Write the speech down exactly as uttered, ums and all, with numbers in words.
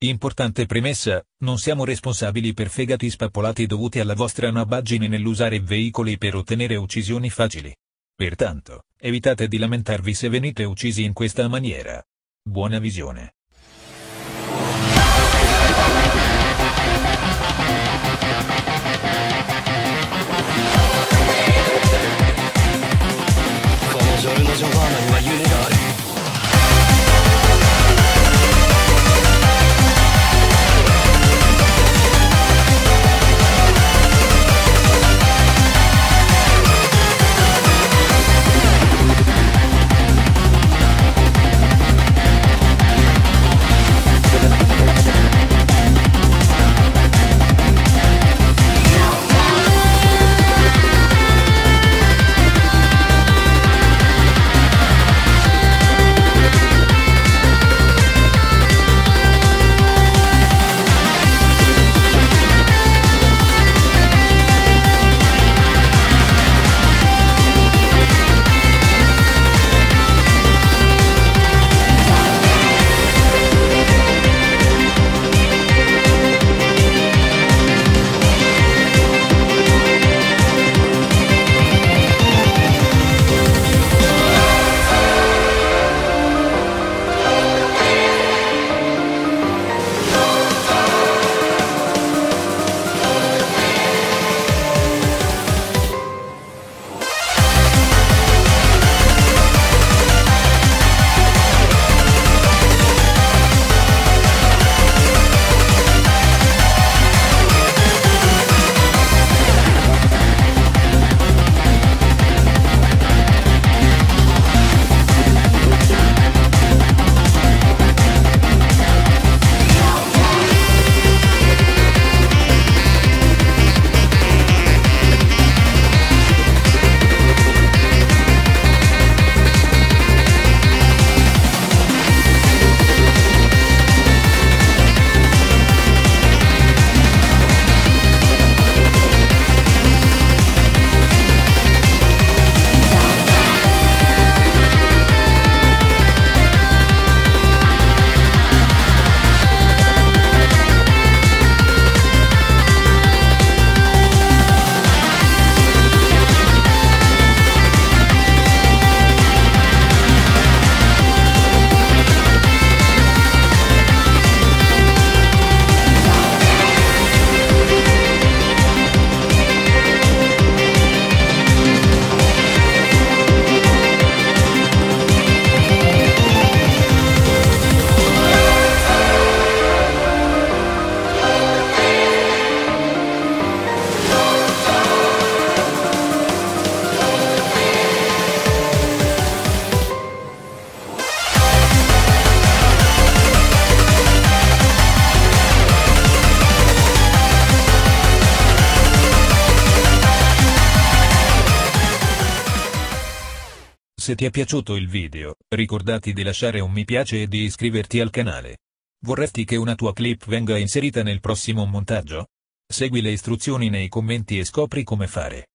Importante premessa, non siamo responsabili per fegati spappolati dovuti alla vostra nabbaggine nell'usare veicoli per ottenere uccisioni facili. Pertanto, evitate di lamentarvi se venite uccisi in questa maniera. Buona visione. Se ti è piaciuto il video, ricordati di lasciare un mi piace e di iscriverti al canale. Vorresti che una tua clip venga inserita nel prossimo montaggio? Segui le istruzioni nei commenti e scopri come fare.